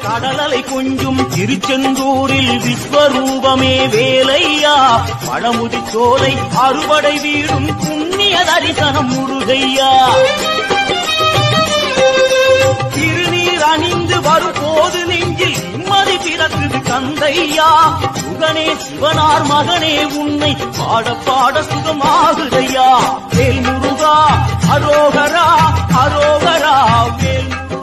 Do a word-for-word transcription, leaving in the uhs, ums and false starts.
கடலலை கொஞ்சும் திருச்செந்தூரில் விஸ்வரூபமே வேலையா பழமுதி சோலை அறுபடை வீடும் புண்ணிய தரிசனம் முருகையா திருநீர் அணிந்து வரும் போது நெஞ்சில் நிம்மதி பிறக்குது கந்தையா சுகனே சிவனார் மகனே உன்னை பாட பாட சுகமாகுதையா வேல் முருகா அரோகரா அரோகரா வேல்